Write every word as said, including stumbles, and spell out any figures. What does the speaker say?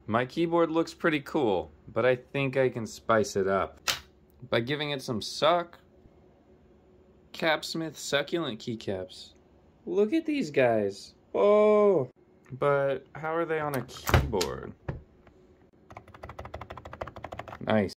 My keyboard looks pretty cool, but I think I can spice it up by giving it some suck. Capsmith succulent keycaps. Look at these guys. Oh, but how are they on a keyboard? Nice.